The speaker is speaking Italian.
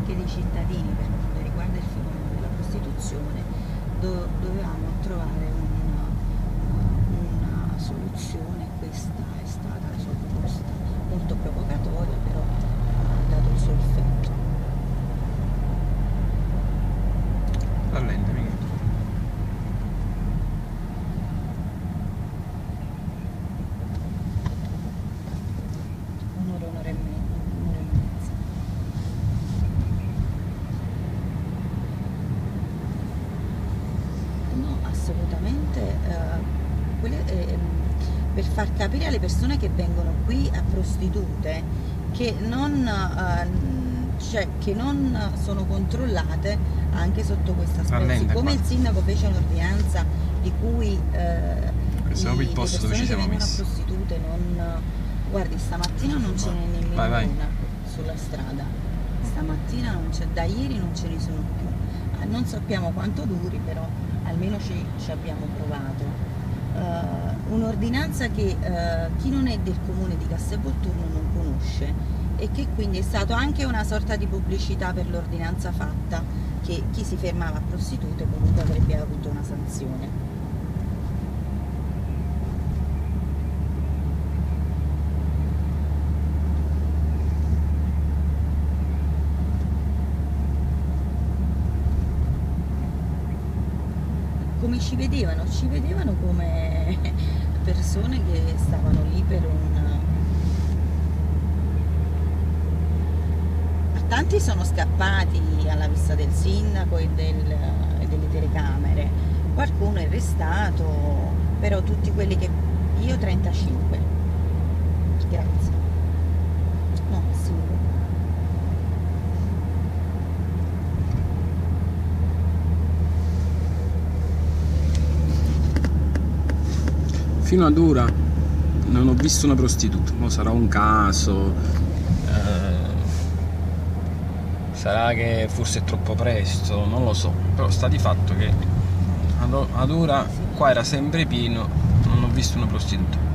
anche dei cittadini per quanto riguarda il fenomeno della prostituzione, dovevamo trovare una soluzione. Questa è stata la sua proposta, molto provocatoria, però ha dato il suo effetto. Rallentami. Un'ora e mezza. No, assolutamente. Per far capire alle persone che vengono qui a prostitute che che non sono controllate anche sotto questo aspetto. Siccome il sindaco fece un'ordinanza di cui le persone che vengono a prostitute non... Guardi, stamattina non ce n'è nemmeno una sulla strada. Stamattina non c'è, da ieri non ce ne sono più. Non sappiamo quanto duri, però almeno ci abbiamo provato. Un'ordinanza che chi non è del comune di Castelvolturno non conosce, e che quindi è stato anche una sorta di pubblicità per l'ordinanza fatta, che chi si fermava a prostitute comunque avrebbe avuto una sanzione. Come ci vedevano? Ci vedevano come persone che stavano lì per Tanti sono scappati alla vista del sindaco e delle telecamere, qualcuno è restato, però tutti quelli che... Io 35. Grazie. No, sicuro. Fino ad ora non ho visto una prostituta, ma sarà un caso, sarà che forse è troppo presto, non lo so, però sta di fatto che ad ora qua era sempre pieno, non ho visto una prostituta.